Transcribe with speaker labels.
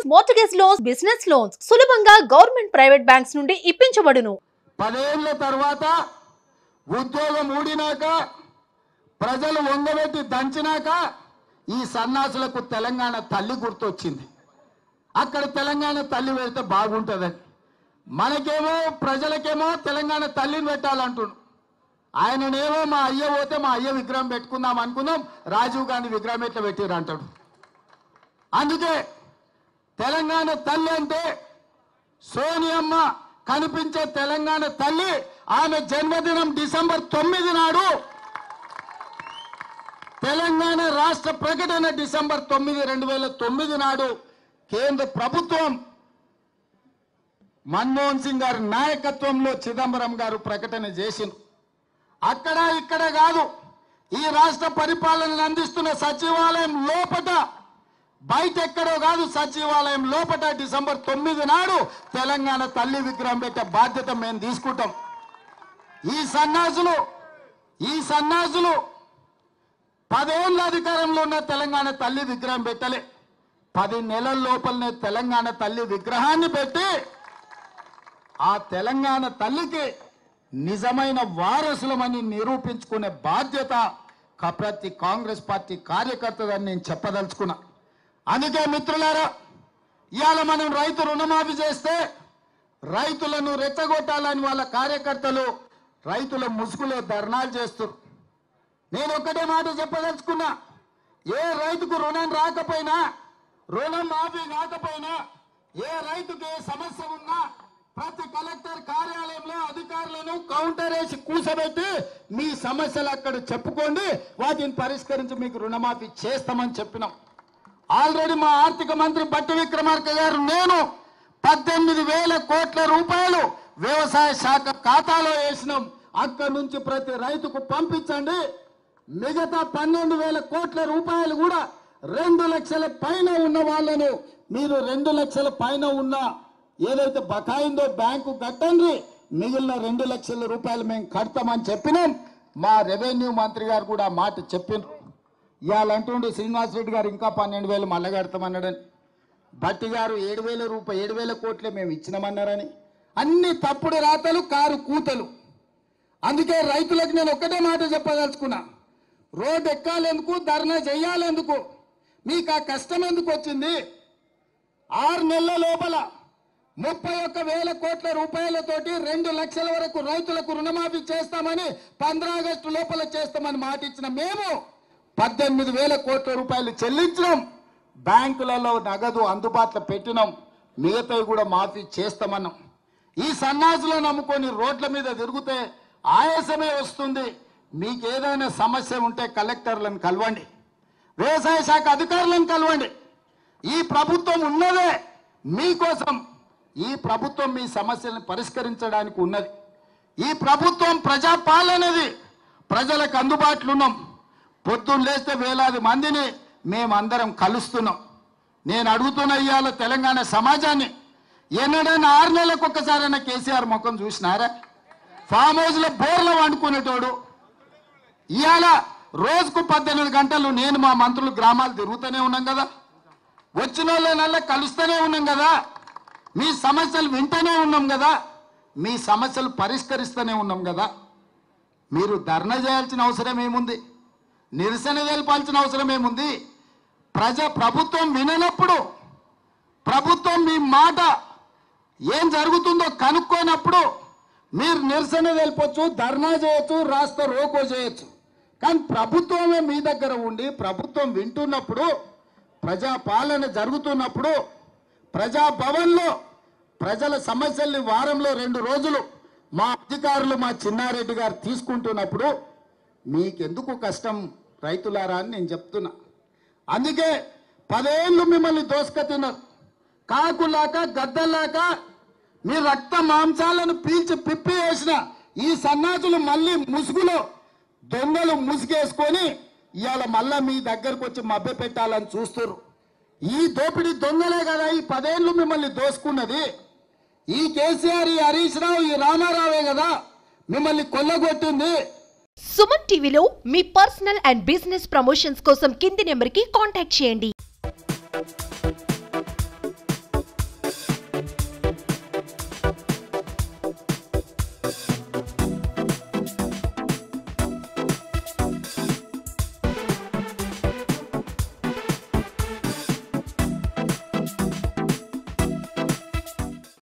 Speaker 1: Mortgage loans, business loans సులభంగా government private banks నుండి ఇప్పించబడును.
Speaker 2: 10 ఏళ్ల తర్వాత ఉద్యోగం ఊడినాక ప్రజలు వంగబెట్టి దంచినాక ఈ సన్నాసులకు తెలంగాణ తల్లి గుర్తొచ్చింది. అక్కడ తెలంగాణ తల్లి పెడితే బాగుంటుందని, మనకేమో ప్రజలకేమో తెలంగాణ తల్లిని పెట్టాలంటున్నాడు. ఆయననేమో మా అయ్య పోతే మా అయ్య విగ్రహం పెట్టుకుందాం అనుకున్నాం, రాజీవ్ గాంధీ విగ్రహం ఎట్లా పెట్టారు అంటాడు. అందుకే తెలంగాణ తల్లి అంటే సోనియమ్మ కనిపించే తెలంగాణ తల్లి. ఆమె జన్మదినం డిసెంబర్ 9 నాడు, తెలంగాణ రాష్ట్ర ప్రకటన డిసెంబర్ 9, 2009 నాడు కేంద్ర ప్రభుత్వం మన్మోహన్ సింగ్ గారి నాయకత్వంలో చిదంబరం గారు ప్రకటన చేసింది. అక్కడ ఇక్కడ కాదు, ఈ రాష్ట్ర పరిపాలనను అందిస్తున్న సచివాలయం లోపట, బయట ఎక్కడో కాదు, సచివాలయం లోపట డిసెంబర్ 9 నాడు తెలంగాణ తల్లి విగ్రహం పెట్టే బాధ్యత మేము తీసుకుంటాం. ఈ సన్నాసులు 10 ఏళ్ళ అధికారంలో ఉన్న తెలంగాణ తల్లి విగ్రహం పెట్టలే. 10 నెలల లోపలనే తెలంగాణ తల్లి విగ్రహాన్ని పెట్టి ఆ తెలంగాణ తల్లికి నిజమైన వారసులమని నిరూపించుకునే బాధ్యత ప్రతి కాంగ్రెస్ పార్టీ కార్యకర్తదని నేను చెప్పదలుచుకున్నా. అందుకే మిత్రులారా, ఇవాళ మనం రైతు రుణమాఫీ చేస్తే రైతులను రెచ్చగొట్టాలని వాళ్ళ కార్యకర్తలు రైతుల ముసుగులో ధర్నాలు చేస్తారు. నేను ఒక్కటే మాట చెప్పదలుచుకున్నా, ఏ రైతుకు రుణం రాకపోయినా, రుణం మాఫీ కాకపోయినా, ఏ రైతుకు ఏ సమస్య ఉన్నా ప్రతి కలెక్టర్ కార్యాలయంలో అధికారులను కౌంటర్ వేసి కూర్చోబెట్టి మీ సమస్యలు అక్కడ చెప్పుకోండి, వాటిని పరిష్కరించి మీకు రుణమాఫీ చేస్తామని చెప్పినాం. ఆల్రెడీ మా ఆర్థిక మంత్రి బట్టి విక్రమార్క గారు నేను 18,000 కోట్ల రూపాయలు వ్యవసాయ శాఖ ఖాతాలో వేసినాం. అక్కడి నుంచి ప్రతి రైతుకు పంపించండి. మిగతా 12,000 కోట్ల రూపాయలు కూడా 2 లక్షల పైన ఉన్న వాళ్ళను మీరు 2 లక్షల పైన ఉన్న ఏదైతే బకాయిందో బ్యాంకు కట్టండి, మిగిలిన 2 లక్షల రూపాయలు మేము కడతామని చెప్పినాం. మా రెవెన్యూ మంత్రి గారు కూడా మాట చెప్పిండ్రు. ఇవాళ అంటుండే శ్రీనివాసరెడ్డి గారు ఇంకా 12,000 మళ్ళా కడతామన్నాడని, బట్టి గారు 7,000 కోట్లే మేము ఇచ్చినామన్నారని. అన్ని తప్పుడు రాతలు, కారు కూతలు. అందుకే రైతులకు నేను ఒక్కటే మాట చెప్పదలుచుకున్నా, రోడ్డు ఎక్కాలెందుకు, ధర్నా చెయ్యాలెందుకు, మీకు ఆ కష్టం ఎందుకు వచ్చింది? 6 నెలల లోపల 31,000 కోట్ల రూపాయలతోటి 2 లక్షల వరకు రైతులకు రుణమాఫీ చేస్తామని 15 ఆగస్టు లోపల చేస్తామని మాట ఇచ్చిన మేము 18,000 కోట్ల రూపాయలు చెల్లించినాం. బ్యాంకులలో నగదు అందుబాటులో పెట్టినాం. మిగతావి కూడా మాఫీ చేస్తామన్నాం. ఈ సన్నాసులను నమ్ముకొని రోడ్ల మీద తిరిగితే ఆయాసమే వస్తుంది. మీకు ఏదైనా సమస్య ఉంటే కలెక్టర్లను కలవండి, వ్యవసాయ శాఖ అధికారులను కలవండి. ఈ ప్రభుత్వం ఉన్నదే మీకోసం. ఈ ప్రభుత్వం మీ సమస్యలను పరిష్కరించడానికి ఉన్నది. ఈ ప్రభుత్వం ప్రజాపాలనది, ప్రజలకు అందుబాటులో ఉన్నాం. పొద్దున్న లేస్తే వేలాది మందిని మేమందరం కలుస్తున్నాం. నేను అడుగుతున్న ఇవాళ తెలంగాణ సమాజాన్ని, ఎన్నడైనా 6 నెలలకు ఒక్కసారైనా కేసీఆర్ ముఖం చూసినారా? ఫామ్ హౌస్లో బోర్లో వండుకునేటోడు ఇవాళ రోజుకు 18 గంటలు నేను మా మంత్రులు గ్రామాలు తిరుగుతూనే ఉన్నాం కదా, వచ్చిన వాళ్ళనల్లా కలుస్తూనే ఉన్నాం కదా, మీ సమస్యలు వింటూనే ఉన్నాం కదా, మీ సమస్యలు పరిష్కరిస్తూనే ఉన్నాం కదా. మీరు ధర్నా చేయాల్సిన అవసరం ఏముంది? నిరసన తెలపాల్సిన అవసరం ఏముంది? ప్రభుత్వం విననప్పుడు, ప్రభుత్వం మీ మాట ఏం జరుగుతుందో కనుక్కోనప్పుడు మీరు నిరసన తెలపొచ్చు, ధర్నా చేయొచ్చు, రాస్తా రోకో చేయొచ్చు. కానీ ప్రభుత్వమే మీ దగ్గర ఉండి ప్రభుత్వం వింటున్నప్పుడు, ప్రజాపాలన జరుగుతున్నప్పుడు, ప్రజాభవన్లో ప్రజల సమస్యల్ని వారంలో 2 రోజులు మా అధికారులు, మా చిన్నారెడ్డి గారు తీసుకుంటున్నప్పుడు మీకెందుకు కష్టం రైతులారా అని నేను చెప్తున్నా. అందుకే 10 ఏళ్ళు మిమ్మల్ని దోసుక తిన్నారు. కాకులాక గద్దలాక మీ రక్త మాంసాలను పీల్చి పిప్పి వేసిన ఈ సన్నాసులు మళ్ళీ ముసుగులో దొంగలు ముసుగేసుకొని ఇవాళ మళ్ళా మీ దగ్గరకు వచ్చి మభ్య పెట్టాలని చూస్తున్నారు. ఈ దోపిడీ దొంగలే కదా ఈ 10 ఏళ్ళు మిమ్మల్ని దోసుకున్నది. ఈ కేసీఆర్, ఈ హరీష్ రావు, ఈ రామారావే కదా మిమ్మల్ని కొల్లగొట్టింది.
Speaker 1: సుమన్ టీవీలో మీ పర్సనల్ అండ్ బిజినెస్ ప్రమోషన్స్ కోసం కింది నెంబర్కి కాంటాక్ట్ చేయండి.